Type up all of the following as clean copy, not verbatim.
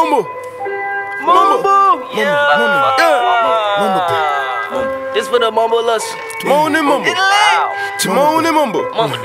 Mumble. This for the mumblers. Timon and Mumble. Timon and Mumble.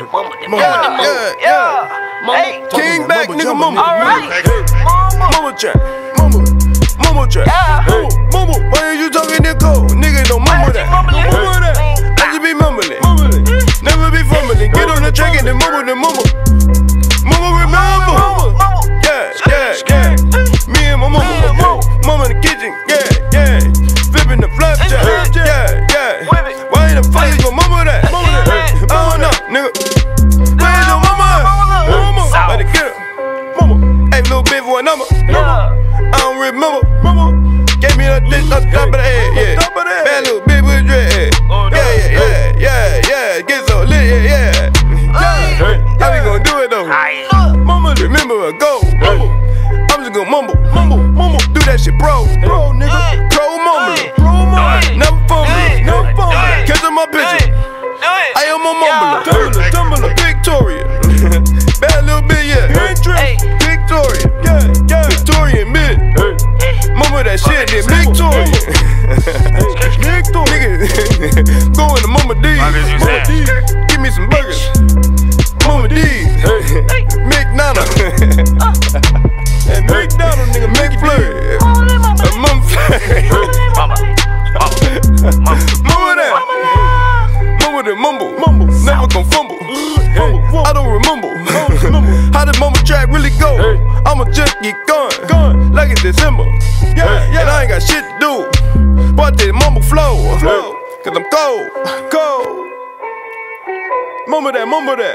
Yeah. King back, nigga, Mumble. Alright. Mumble trap. Mumble trap. Mumble. Why are you talking that cold? Nigga, don't mumble that. Mumble that. I just be mumbling. Never be fumbling. Get on the track and then mumble. Mumble, remember. Yeah. Me and my mama in the kitchen. Yeah. Flipping the flapjack. Yeah. Why the fuck is my mama that? I don't know, nigga. Where's your mama? Let it get her. Mama. Hey, little bitch, what number? I don't remember. Gave me that dick on top of the head. Yeah. Bad little bitch with dread. Yeah. Get so lit. Yeah. How we gonna do it though? Mama, remember a go. I'm just gonna mumble. Do that shit, bro, nigga. Pro mumbler. Never fumbling. Catch on my picture. I am a mumbler. Tumbler. Victoria. Bad little bit, yeah. Victoria. Yeah. Victorian bitch. Mama that shit, then Victoria. Nigga, going to Mama D's. Give me some burgers. Mama D's. McDonald's. And McDonald's, nigga, McFlurry. Mama that. Mumble. Never gon' fumble. I don't remember. How did Mama track really go? I'ma just get going. Like it's December. And I ain't got shit to do. But this mumble flow. Cause I'm cold. Mumble that.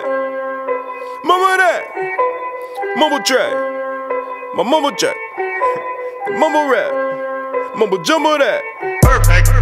Mumble track. My mumble track. Mumble rap. Mumble jumble that. Perfect.